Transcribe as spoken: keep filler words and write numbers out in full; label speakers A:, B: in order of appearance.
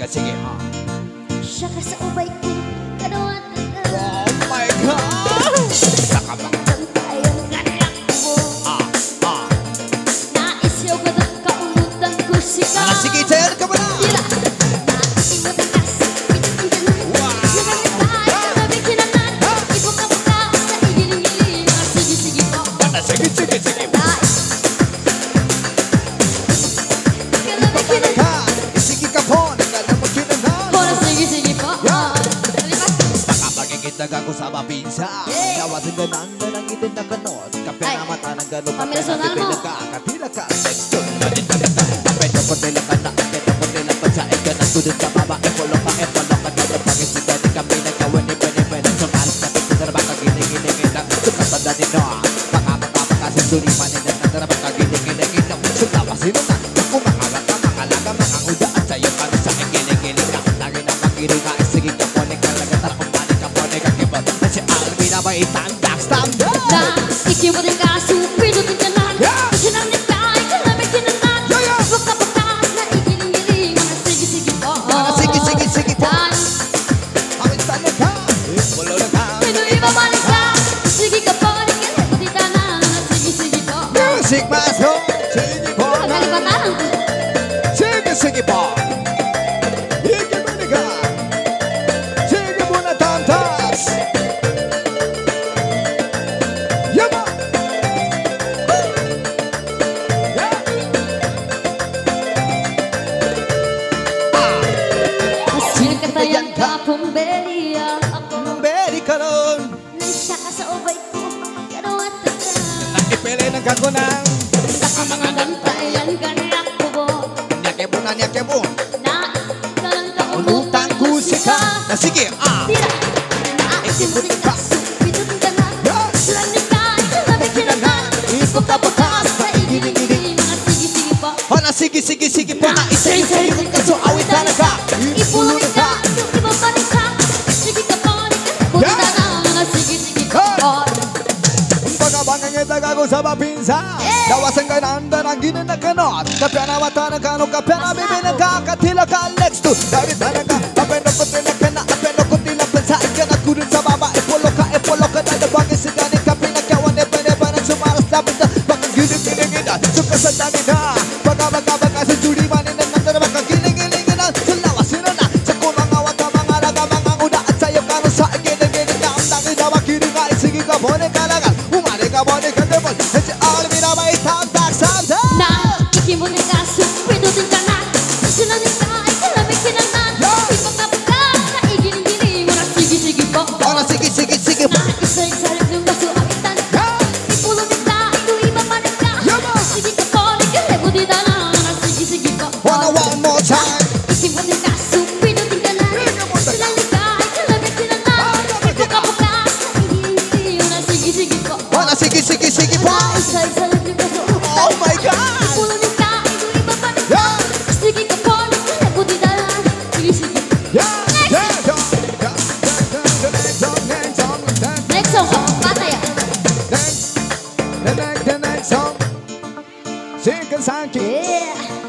A: sige ah.
B: Siya ka sa ubay ko, kadawa
A: Oh my God! Saka bang
B: Tayang ganak mo.
A: ah ah.
B: Naisyaw ka na kaulutan ko sika.
A: Ah, sige, tayo ka ba na?
B: Tira. Naisiwat ang kasi, pinutin ka na.
A: Wow!
B: Nagamit tayo, kagabi kinanan. Ibuka-buka sa igiling-giling. Ah, sige, sige po.
A: Ah, sige, sige, sige.
B: Nais. Kagabi kinanan.
A: Ha! Sige ka po, nagkala mo kinanan.
B: Hola, sige, sige po.
A: Yeah.
B: Nalipas.
A: Baka pagkikita ko sa mapinsa.
B: Hey.
A: Nawasin ka nang nanang itin na kanon. Kape
B: Ay.
A: na mata ng gano'n.
B: Pamirsonal mo.
A: Katila ka, next to. Manita ka ka. Kape na putila ka na. Kape na putila pa sa ika na tudod sa baba. Epolo ka, epolo ka. Gada pag-isita ni kami na gawin ni Bene-Bene. Sumalas ka ito sa baka giling-giling na. Sukatanda ni no. Baka baka baka sa suliman ni na. Tara baka giling-giling na. Sutawa sino na. Ako mangalat ka, mangalaga, manganguda. At sa'yo ka sa giling-giling na. Lagi na magiling ka. Sige ka po, nagkalaga. Tara kumani ka po, nagkakibot. Na si Alvin na ba itandak? Stand up!
B: Na ikiwat ang kaso, pinutin ka na.
A: Yeah.
B: Kasi nang nagkaay, kalabay kinanan.
A: Yeah, yeah.
B: Buka-bukas na igiling-giling. Mga sige-sige po.
A: Mga sige, sige, sige po.
B: Dan,
A: Awit sa ka. Wala na ka.
B: Pinoy babalik ka. Sige ka po, di ka na dita na. Mga sige-sige po.
A: Music master. Sige po.
B: Kalibatan.
A: Sige, sige po. Sige mo na ka. Sige mo na tantas. Yama. Yeah.
B: Sino ka tayang kapumbeliya ako.
A: Beri ka ron.
B: Naisya ka sa ubay ko. Karawat ka.
A: Nakipili ng kagunang.
B: Sa mga bantayan ganak ko po.
A: Nyake mo na, nyake mo.
B: Na kalang
A: Ulutan ko sika. Na sige, ah.
B: Tira. Naisimutin ka. Pinutin ka na. Lalim ka. Kalabay kinanan. Buka-bukas sa igiling-giling. Mga sige-sige po.
A: Hala, sige, sige, sige po. Na isa-isa yung kaso. Awit na ka.
B: Ipulunin ka. Yung ibabalik ka. Sige ka po. Buta na. Mga sige-sige po.
A: Pagkabangang itaga ko sa mapinsa. Dawasan ka na anda ng ginanakanot. Kapya na mata ng kanong kapya na bibinag ka. Katila ka next to. Dahil na ka. Apendo ko tila ka na. Apendo ko tila pensa. Ika na kudin sa baba. Epolo ka, epolo ka. Dahil bagay si gani ka. Pinagkawan e pene-pene. Sumaras lapit na. Bakang giling-giling na. Suka sa dami na. Pagka-baka-baka sa juri manin na. Nandara baka giling-giling na. Sulawasin na na. Sa kumangawat ka mga laga. Mga uda at sayo ka na sa giling-giling na. Ang dami na makinig ka. Sige ka po ni kalagan. Umari ka po ni kandibol. At si Alvin na may tamtak santa.
B: Na ikimutin ka. Pinutin ka na. Sinanin ka. Ay kalabay kinanan. Ipagkabukas sa igiling-giling. Mga sige-sige po.
A: Hala, sige, sige, sige po.
B: Na isa-isa rin yung kaso awitan ka. Ipulunin ka. Ito ibabalik ka.
A: Yama.
B: Sige ka po. Nagkalebo di na na. Mga sige-sige po.
A: Wanna one more time.
B: Ikimutin ka. Pinutin ka na. Sinanin ka. Ay kalabay kinanan. Ipagkabukas sa igiling-giling. Mga sige-sige po.
A: Hala, sige, sige, sige po.
B: Na isa-isa rin yung kaso awitan
A: Oh my God.
B: Ipulunin ka. Ito ibabalik ka.
A: Yeah.
B: Sige ka po. Nagkalebo di na na. Sige-sige.
A: Yeah, yeah, yeah, yeah, yeah, yeah, yeah.
B: Next song. Oh, patay ah.
A: Next, the next, the next song. Sing a song.
B: Yeah.